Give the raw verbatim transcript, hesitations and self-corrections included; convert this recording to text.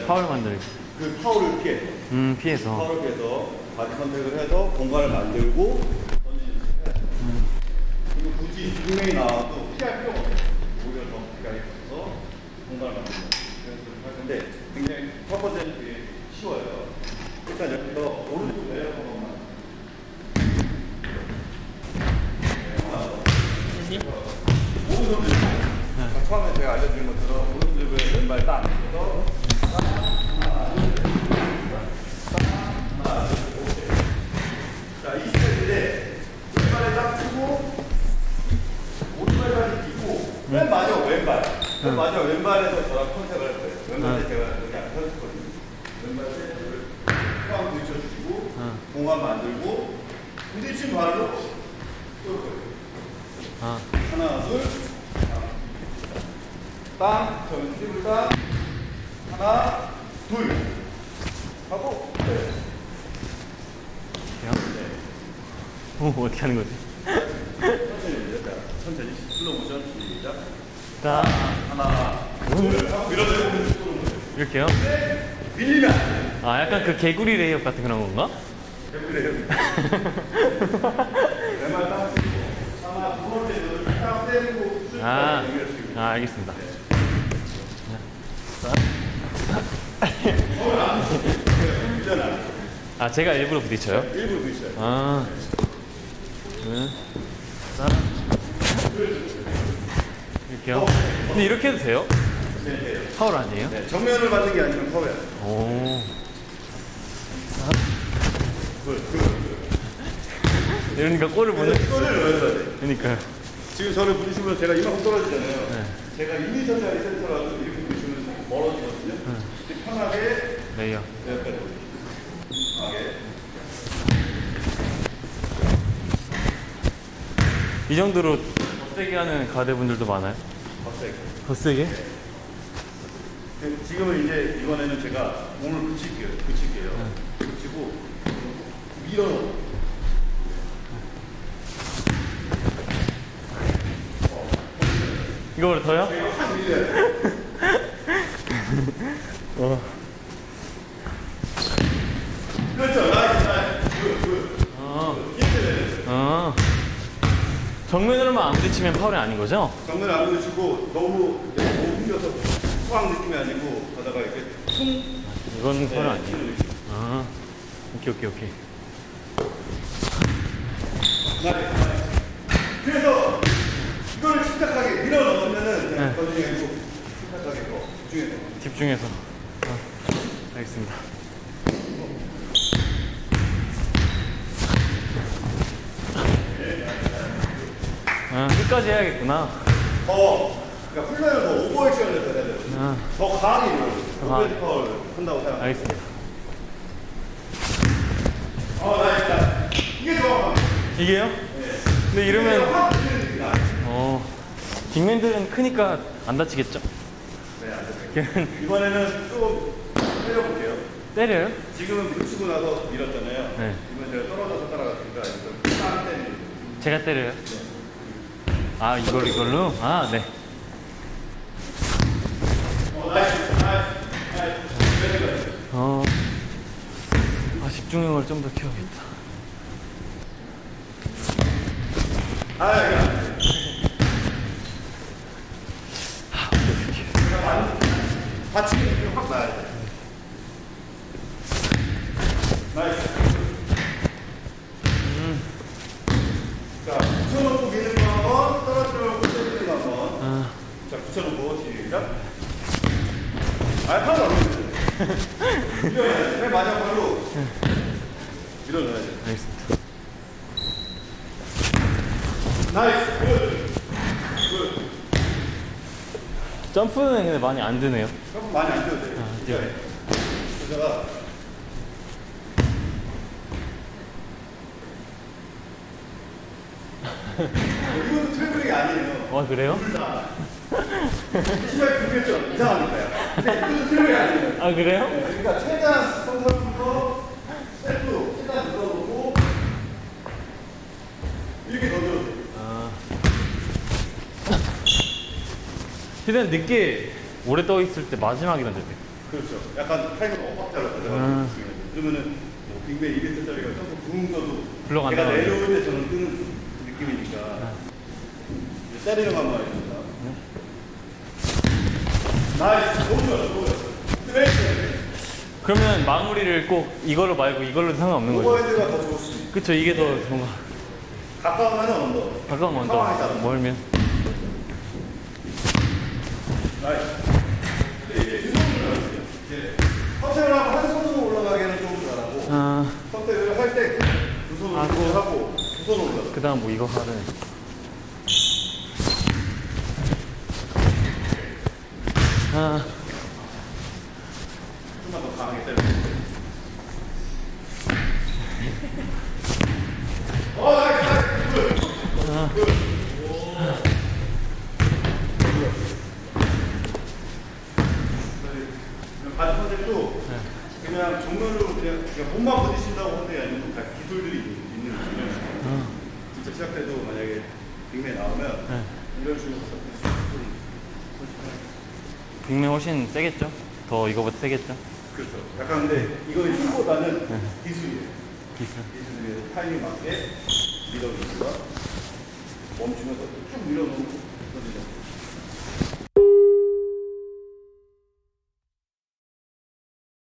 파울 만들기. 그 파울을 피해. 음, 피해서. 파울을 피해서 바디 컨택을 해서 공간을 만들고 던지는 거예요. 음. 그리고 굳이 분명히 나와도 피할 필요가 없어요. 오히려 더 피가 있어서 공간을 만들고 연습을 할 건데 굉장히 첫 번째는 되게 쉬워요. 일단 여기서 오른쪽 내려가는 것만. 오른손 들고 처음에 제가 알려드린 것처럼 오른손 들고 왼발 딱 그래서 하나 둘셋 자, 이 스텝인데 왼발에 딱 치고 오른발까지 딛고 맨 마지막 왼발 맨 마지막 왼발에서 저랑 컨택을 할 거예요. 왼발에 제가 여기 안 펴졌거든요. 왼발에 포항 부딪혀주시고 공간 만들고 부딪힌 발로 쏠 거예요. 아. 하나 둘 땅, 저는 팁을 땅 하나 둘 하고 네. 오, 어떻게 하는 거지? 천천히 일단 천천히 슬로우 모션 시작 자, 하나 둘 하고 밀어내고 이렇게요? 네. 밀리면 안 돼요. 아, 약간 그 개구리 레이업 같은 그런 건가? 개구리 레이업 왼발 땅 치고 하나 두 번째 땅 때리고 아, 아, 알겠습니다. 네. 아, 제가 일부러 부딪혀요? 네, 일부러 부딪혀요. 아. 네. 이렇게요? 근데 이렇게 해도 돼요? 네, 네. 파울 아니에요? 네, 정면을 맞는 게 아니면 파울이야. 오. 굿, 굿, 굿. 이러니까 골을 보는. 골을 넣어야 돼. 그러니까요. 지금 저를 부딪히면 제가 이만큼 떨어지잖아요. 네. 제가 이 미터짜리 센터라도 이렇게 부딪히면 멀어지거든요. 네. 근데 편하게 레이어. 여기까지 편하게. 이 정도로 더 세게 하는 가드분들도 많아요? 더 세게. 더 세게? 네. 지금은 이제 이번에는 제가 몸을 붙일게요. 붙일게요. 네. 붙이고 밀어넣어. 이거보다 더요? 확 밀려요. 어. 그렇죠. 나이스, 나이스. 굿, 굿. 어. 힘들어요. 어. 정면으로만 안 부딪히면 파울이 아닌 거죠? 정면 안 부딪히고 너무 이제 너무 힘겨서 꽉 느낌이 아니고 가다가 이렇게 퉁. 이건 파울 네, 아니에요. 아. 오케이, 오케이, 오케이. 나이스, 나이스. 그래서 이거를 침착하게 밀어 넣으면은 그냥 네. 던지기 아니고 침착하게 더 집중해서. 집중해서. 어. 알겠습니다. 아, 끝까지 해야겠구나. 더, 그러니까 훈련을 더 오버액션을 해야 돼요. 아. 더 강하게 밀어요. 더 강하게. 오버액션 파워를 한다고 생각합니다. 알겠습니다. 어, 나이스, 나이스. 이게 정확합니다. 이게요? 네. 근데 이러면, 확 밀리는 느낌이 나요. 어, 빅맨들은 크니까 안 다치겠죠? 네, 안 돼요. 걔는 이번에는 좀 때려볼게요. 때려요? 지금은 붙이고 나서 밀었잖아요. 네. 이번 제가 떨어져서 따라갔으니까 이거 딱 때리는. 제가 때려요? 아, 이걸 이걸로? 아, 네. 어, 나이스, 나이스, 나이스. 어, 아, 집중력을 좀 더 키워야겠다. 아, 야. 아, 오케이, 오케이. 받치기 느낌이 확 나야 돼. 나이스. 음. 자, 붙여놓고 미는 거 한번, 떨어뜨려놓고 때리는 거 한번. 아, 자, 붙여놓고 시작. 아, 하나도 안 밀어요. 밀어넣어야 돼. 맨 마지막 발로 밀어넣어야 돼. 알겠습니다. 나이스, 굿. 굿. 점프는 근데 많이 안 드네요. 조금 많이 안 뛰어도 돼. 아, 뛰어요. 그러다가 이것도 트래블링이 아니에요. 어, 그래요? 둘 다. 시발 그겠죠. 이상하니까요. 근데 이것도 트래블링이 아니에요. 아, 그래요? 그러니까 최대한 성사부터 스텝으로 최대한 눌러놓고 이렇게 던져도 돼요. 아. 최대한 늦게 오래 떠 있을 때 마지막에 던져야 돼요. 그렇죠. 약간 타이밍 엇박자로 가져가는 음. 중요해요. 그러면은 뭐 빅맨 이 미터짜리가 조금 붕 떠도 굴러간다. 내가 내려올 때 저는 뜨는 느낌이니까 이제 때리는 거 한번 해줍니다. 나이스. 너무 좋아. 너무 좋아. 스트레이트. 그러면 마무리를 꼭 이걸로 말고 이걸로 상관없는 거죠? 오버헤드가 더 좋을 수 있어요. 그쵸, 이게 더 좋은 거. 가까우면 언더. 가까운 먼저 상황에 따라. 멀면. 나이스. 근데 이제 두 손으로 올라가세요. 이제 선택을 하고 한 손으로 올라가기에는 좀 잘하고 아, 선택을 할 때 두 손으로 하고. 하고 두 손으로 올라가. 그 다음 뭐 이거 하는. 아, 좀만 더 강하게 때려주세요. 어, 나이스, 나이스. 굿. 아. 굿. 그냥 바디 컨택도 그냥 정면으로 그냥, 그냥 몸만 부딪힌다고 하는 게 아니고 다 기술들이 있는 거예요. 아. 진짜 시작 때도 만약에 빅맨 나오면 네. 이런 식으로 빅맨 훨씬 세겠죠? 더 이거보다 세겠죠? 그렇죠. 약간 근데 이거의 힘보다는 네. 기술이에요. 기술. 기술에 타이밍 맞게 밀어주고요. 멈추면서 쭉 밀어놓고 던지죠.